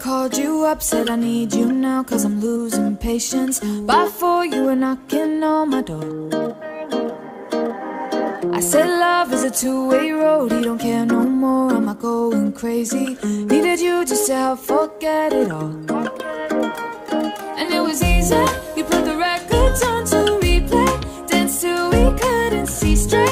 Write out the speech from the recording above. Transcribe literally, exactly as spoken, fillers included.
called you up, said I need you now, cause I'm losing patience. By four you were knocking on my door. I said love is a two-way road, he don't care no more, am I going crazy? Needed you just to help forget it all. And it was easy, you put the records on to replay, dance till we couldn't see straight.